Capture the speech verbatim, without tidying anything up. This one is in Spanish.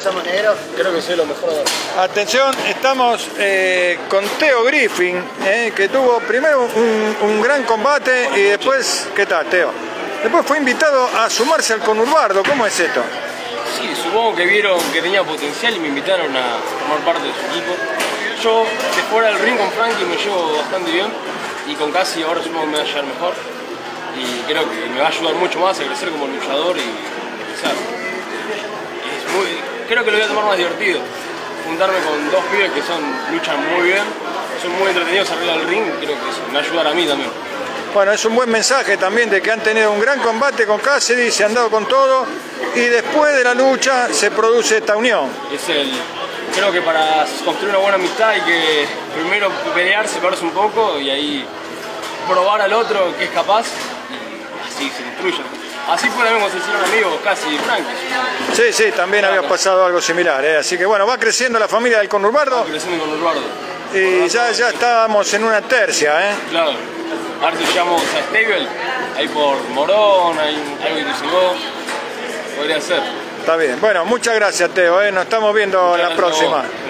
Creo que soy lo mejor de... Atención, estamos eh, con Teo Griffin, eh, que tuvo primero un, un gran combate y después, ¿qué tal, Teo? Después fue invitado a sumarse al Conurbardo. ¿Cómo es esto? Sí, supongo que vieron que tenía potencial y me invitaron a formar parte de su equipo. Yo, de fuera del ring con Frankie, me llevo bastante bien y con Cassie ahora supongo que me va a llevar mejor. Y creo que me va a ayudar mucho más a crecer como luchador y empezar. Es muy, creo que lo voy a tomar más divertido. Juntarme con dos pibes que son, luchan muy bien, son muy entretenidos arriba del ring, creo que eso me va a ayudar a mí también. Bueno, es un buen mensaje también de que han tenido un gran combate con Cassidy, se han dado con todo y después de la lucha se produce esta unión. Es el, creo que para construir una buena amistad hay que primero pelear, separarse un poco y ahí probar al otro que es capaz y así se construyen. Así fue también cuando se hicieron amigos Cassie y Frankie. Sí, sí, también había pasado algo similar, ¿eh? Así que bueno, va creciendo la familia del Conurbardo. Va creciendo el Conurbardo. Y ya, ya estábamos en una tercia, ¿eh? Claro. Ahora te llamamos a Stable, ahí por Morón, hay algo que te llegó. Podría ser. Está bien. Bueno, muchas gracias, Teo, ¿eh? Nos estamos viendo en la próxima.